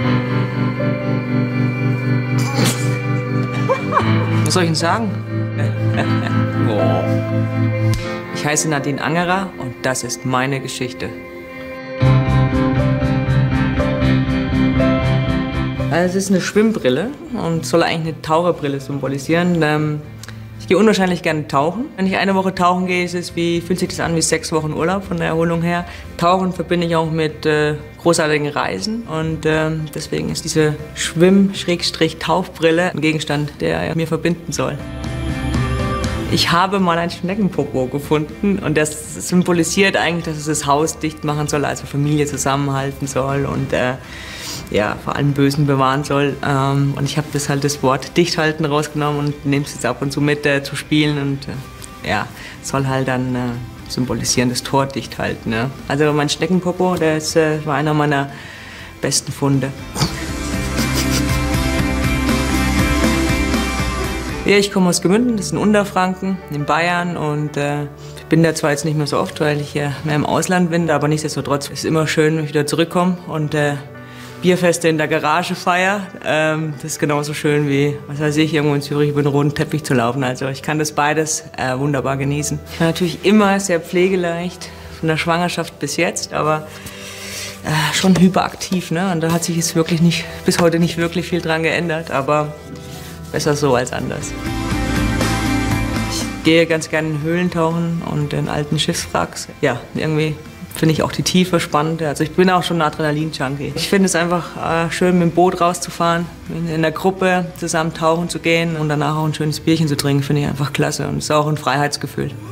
Was soll ich Ihnen sagen? Oh. Ich heiße Nadine Angerer und das ist meine Geschichte. Also es ist eine Schwimmbrille und soll eigentlich eine Taucherbrille symbolisieren. Ich gehe unwahrscheinlich gerne tauchen. Wenn ich eine Woche tauchen gehe, fühlt sich das an wie 6 Wochen Urlaub von der Erholung her. Tauchen verbinde ich auch mit großartigen Reisen und deswegen ist diese Schwimm-Tauchbrille ein Gegenstand, der mir verbinden soll. Ich habe mal ein Schneckenpopo gefunden und das symbolisiert eigentlich, dass es das Haus dicht machen soll, also Familie zusammenhalten soll und ja, vor allem Bösen bewahren soll. Und ich habe das Wort dicht halten rausgenommen und nehme es jetzt ab und zu mit zu spielen und ja, soll halt dann symbolisieren, das Tor dicht halten. Ne? Also mein Schneckenpopo, das war einer meiner besten Funde. Ja, ich komme aus Gemünden, das ist in Unterfranken, in Bayern und ich bin da zwar jetzt nicht mehr so oft, weil ich mehr im Ausland bin, aber nichtsdestotrotz ist es immer schön, wenn ich wieder zurückkomme und Bierfeste in der Garage feier. Das ist genauso schön wie, was weiß ich, irgendwo in Zürich über den roten Teppich zu laufen. Also ich kann das beides wunderbar genießen. Ich war natürlich immer sehr pflegeleicht, von der Schwangerschaft bis jetzt, aber schon hyperaktiv, ne? Und da hat sich jetzt wirklich bis heute nicht wirklich viel dran geändert, aber besser so als anders. Ich gehe ganz gerne in Höhlen tauchen und in alten Schiffswracks. Ja, irgendwie finde ich auch die Tiefe spannend. Also ich bin auch schon ein Adrenalin-Junkie. Ich finde es einfach schön, mit dem Boot rauszufahren, in der Gruppe zusammen tauchen zu gehen und danach auch ein schönes Bierchen zu trinken, finde ich einfach klasse. Und es ist auch ein Freiheitsgefühl.